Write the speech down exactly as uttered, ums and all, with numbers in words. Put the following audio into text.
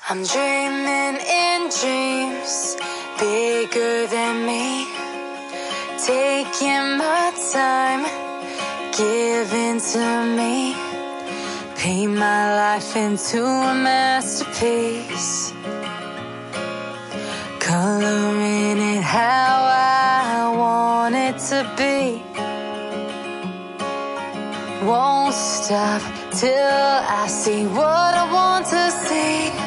I'm dreaming in dreams bigger than me, taking my time, giving to me, paint my life into a masterpiece, coloring it how I want it to be. Won't stop till I see what I want to see.